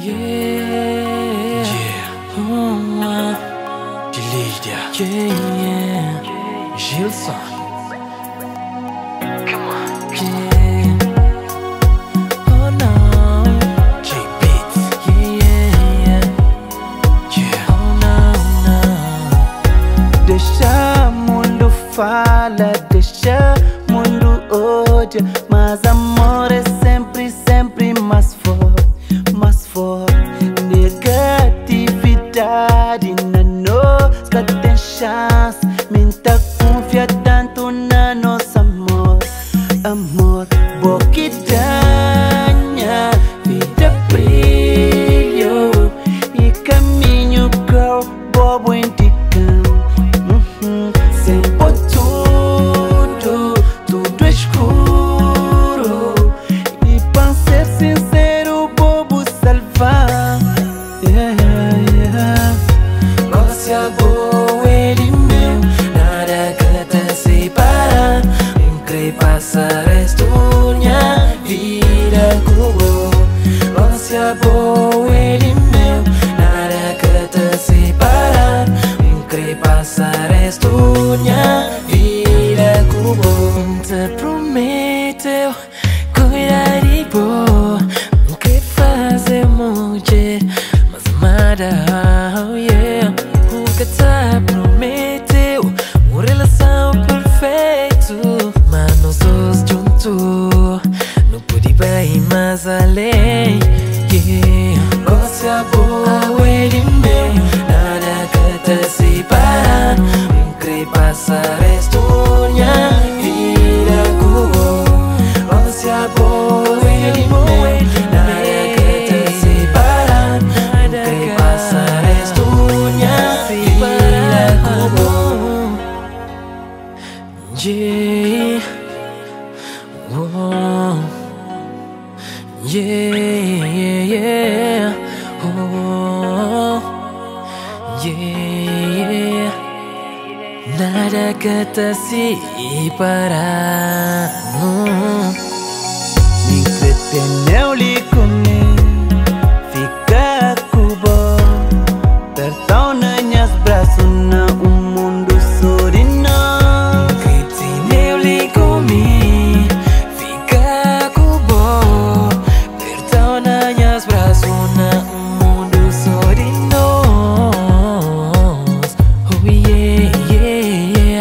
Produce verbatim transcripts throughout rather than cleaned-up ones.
Yeah, Yeah, oh, uh, de Lídia. yeah, yeah. Gilson. Come on. Yeah. Oh no. J Beats. Yeah, yeah, yeah. Yeah. Oh no, no. Deixa mundo fala, deixa mundo odia, mas amor é sempre, sempre mais forte, mais forte. Negatividade na nós que tem chance, minta confia tanto na nosso amor, amor. Boquidanha, vida brilho e caminho girl, bobo indicam. Uhum. Sempre tudo, tudo escuro e para ser sincero, bobo salvar. Yeah, yeah. Gosto é boa, ele meu, nada que te separa. Um crê passar estunha, vida cubo. Gosto é boa, ele meu, nada que te separa. Um crê passar estunha, vida cubo. Te prometeu cuidar de boa, não quer fazer mulher, mas amada, oh yeah. O que te prometeu, uma relação perfeita, mas nós dois juntos não pode ir mais além. Yeah. Gosto é boa, ele meu, nada que te separa. Um crê passar estunha, vida cubo. Gosto é boa, ele meu, nada que te separa. Um crê passar estunha, vida cubo. Yeah. Oh. Yeah, yeah, yeah. Oh. Yeah. Nada que te separa. Me entreteneu ali comigo, fica cubo. Perdão nas minhas braços, não um mundo sorrindo. Me entreteneu ali comigo, fica cubo. Perdão nas minhas braços, não um mundo sorrindo. Oh yeah, yeah.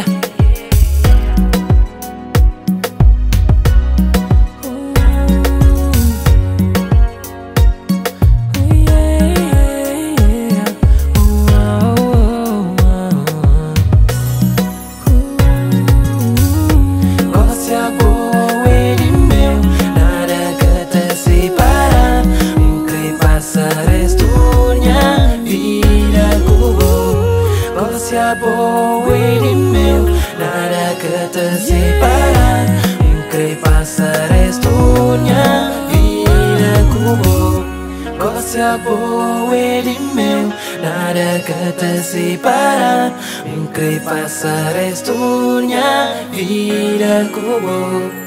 Gosto é boa, ele meu, nada que te separa. Um crê passar estunha, vida cubo. Gosto é boa, ele meu, nada que te separa. Um crê passar estunha, vida cubo.